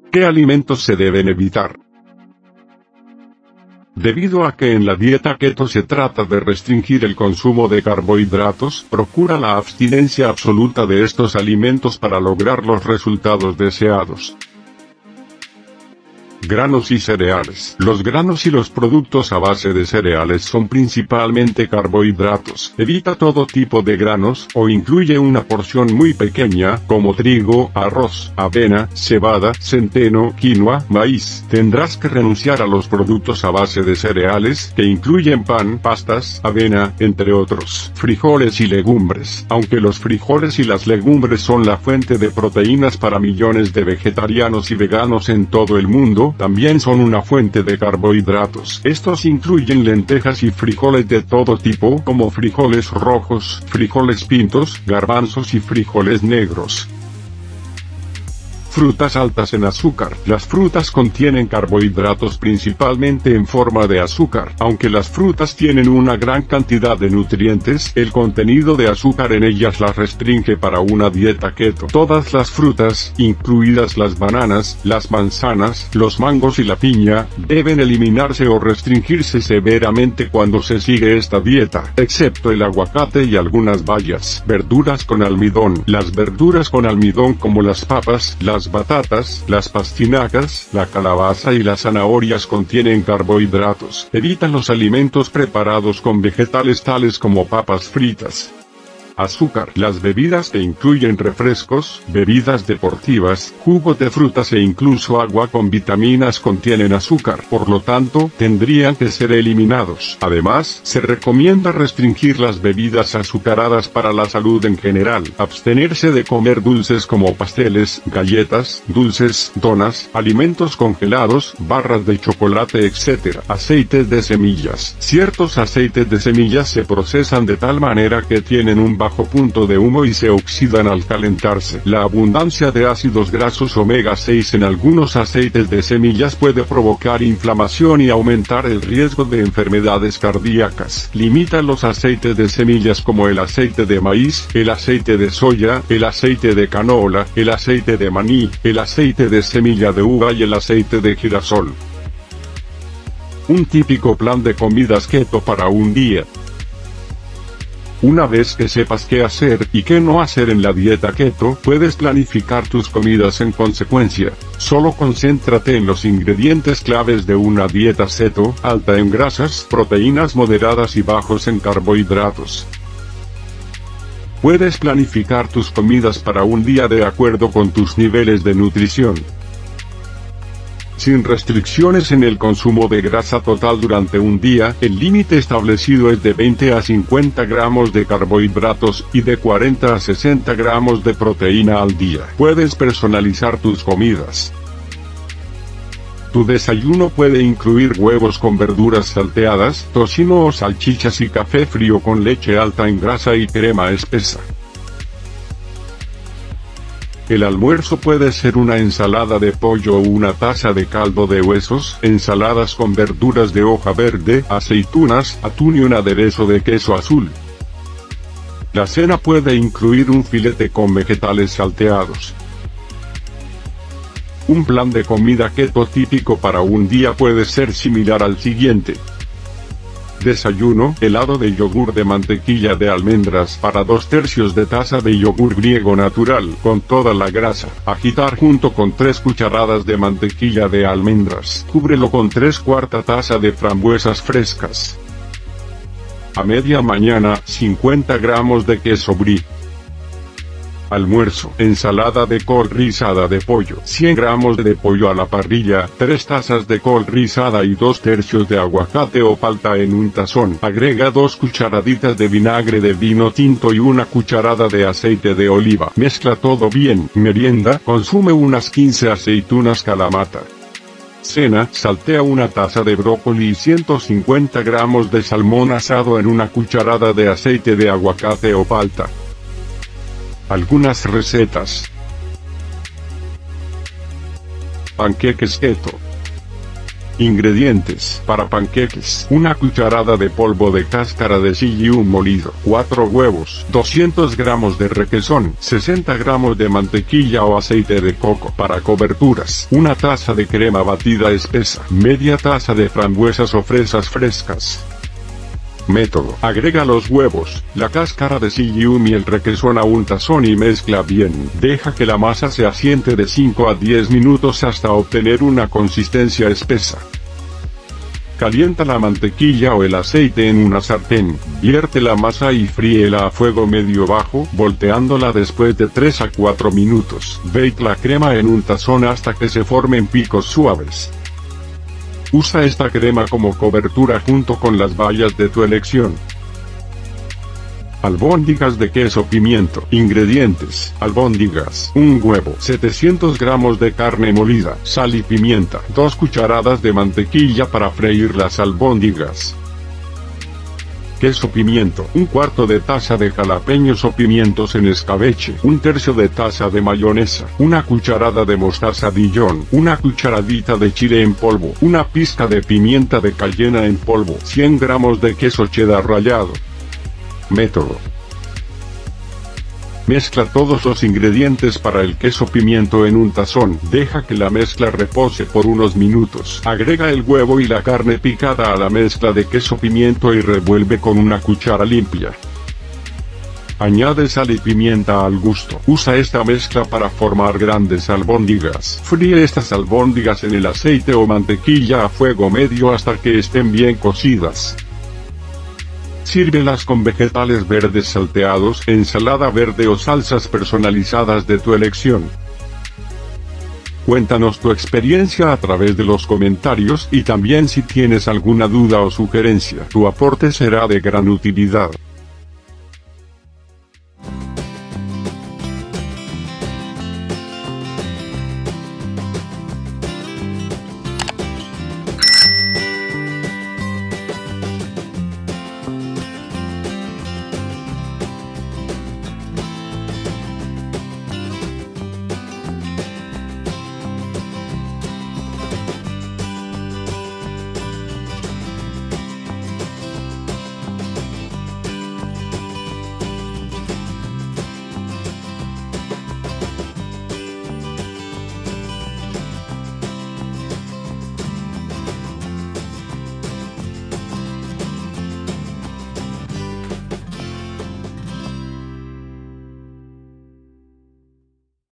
¿Qué alimentos se deben evitar? Debido a que en la dieta keto se trata de restringir el consumo de carbohidratos, procura la abstinencia absoluta de estos alimentos para lograr los resultados deseados. Granos y cereales. Los granos y los productos a base de cereales son principalmente carbohidratos. Evita todo tipo de granos, o incluye una porción muy pequeña, como trigo, arroz, avena, cebada, centeno, quinoa, maíz. Tendrás que renunciar a los productos a base de cereales, que incluyen pan, pastas, avena, entre otros. Frijoles y legumbres. Aunque los frijoles y las legumbres son la fuente de proteínas para millones de vegetarianos y veganos en todo el mundo, también son una fuente de carbohidratos. Estos incluyen lentejas y frijoles de todo tipo, como frijoles rojos, frijoles pintos, garbanzos y frijoles negros. Frutas altas en azúcar. Las frutas contienen carbohidratos principalmente en forma de azúcar. Aunque las frutas tienen una gran cantidad de nutrientes, el contenido de azúcar en ellas las restringe para una dieta keto. Todas las frutas, incluidas las bananas, las manzanas, los mangos y la piña, deben eliminarse o restringirse severamente cuando se sigue esta dieta, excepto el aguacate y algunas bayas. Verduras con almidón. Las verduras con almidón como las papas, las batatas, las pastinacas, la calabaza y las zanahorias contienen carbohidratos. Evita los alimentos preparados con vegetales tales como papas fritas. Azúcar. Las bebidas que incluyen refrescos, bebidas deportivas, jugos de frutas e incluso agua con vitaminas contienen azúcar, por lo tanto, tendrían que ser eliminados. Además, se recomienda restringir las bebidas azucaradas para la salud en general. Abstenerse de comer dulces como pasteles, galletas, dulces, donas, alimentos congelados, barras de chocolate, etc. Aceites de semillas. Ciertos aceites de semillas se procesan de tal manera que tienen un bajo punto de humo y se oxidan al calentarse. La abundancia de ácidos grasos omega 6 en algunos aceites de semillas puede provocar inflamación y aumentar el riesgo de enfermedades cardíacas. Limita los aceites de semillas como el aceite de maíz, el aceite de soya, el aceite de canola, el aceite de maní, el aceite de semilla de uva y el aceite de girasol. Un típico plan de comidas keto para un día. Una vez que sepas qué hacer y qué no hacer en la dieta keto, puedes planificar tus comidas en consecuencia. Solo concéntrate en los ingredientes claves de una dieta keto, alta en grasas, proteínas moderadas y bajos en carbohidratos. Puedes planificar tus comidas para un día de acuerdo con tus niveles de nutrición. Sin restricciones en el consumo de grasa total durante un día, el límite establecido es de 20 a 50 gramos de carbohidratos y de 40 a 60 gramos de proteína al día. Puedes personalizar tus comidas. Tu desayuno puede incluir huevos con verduras salteadas, tocino o salchichas y café frío con leche alta en grasa y crema espesa. El almuerzo puede ser una ensalada de pollo o una taza de caldo de huesos, ensaladas con verduras de hoja verde, aceitunas, atún y un aderezo de queso azul. La cena puede incluir un filete con vegetales salteados. Un plan de comida keto típico para un día puede ser similar al siguiente. Desayuno, helado de yogur de mantequilla de almendras para 2/3 de taza de yogur griego natural, con toda la grasa. Agitar junto con 3 cucharadas de mantequilla de almendras. Cúbrelo con 3/4 taza de frambuesas frescas. A media mañana, 50 gramos de queso brie. Almuerzo, ensalada de col rizada de pollo, 100 gramos de pollo a la parrilla, 3 tazas de col rizada y 2/3 de aguacate o palta en un tazón. Agrega 2 cucharaditas de vinagre de vino tinto y 1 cucharada de aceite de oliva. Mezcla todo bien. Merienda, consume unas 15 aceitunas Kalamata. Cena, saltea una taza de brócoli y 150 gramos de salmón asado en una cucharada de aceite de aguacate o palta. Algunas recetas. Panqueques keto. Ingredientes para panqueques: una cucharada de polvo de cáscara de Sillium molido, 4 huevos, 200 gramos de requesón, 60 gramos de mantequilla o aceite de coco. Para coberturas: una taza de crema batida espesa, media taza de frambuesas o fresas frescas. Método: agrega los huevos, la cáscara de Sillium y el requesón a un tazón y mezcla bien. Deja que la masa se asiente de 5 a 10 minutos hasta obtener una consistencia espesa. Calienta la mantequilla o el aceite en una sartén, vierte la masa y fríela a fuego medio bajo, volteándola después de 3 a 4 minutos. Bake la crema en un tazón hasta que se formen picos suaves. Usa esta crema como cobertura junto con las bayas de tu elección. Albóndigas de queso pimiento. Ingredientes: albóndigas, un huevo, 700 gramos de carne molida, sal y pimienta, 2 cucharadas de mantequilla para freír las albóndigas. Queso pimiento, un cuarto de taza de jalapeños o pimientos en escabeche, un tercio de taza de mayonesa, una cucharada de mostaza Dijon, una cucharadita de chile en polvo, una pizca de pimienta de cayena en polvo, 100 gramos de queso cheddar rallado. Método: mezcla todos los ingredientes para el queso pimiento en un tazón, deja que la mezcla repose por unos minutos, agrega el huevo y la carne picada a la mezcla de queso pimiento y revuelve con una cuchara limpia. Añade sal y pimienta al gusto. Usa esta mezcla para formar grandes albóndigas. Fríe estas albóndigas en el aceite o mantequilla a fuego medio hasta que estén bien cocidas. Sírvelas con vegetales verdes salteados, ensalada verde o salsas personalizadas de tu elección. Cuéntanos tu experiencia a través de los comentarios y también si tienes alguna duda o sugerencia. Tu aporte será de gran utilidad.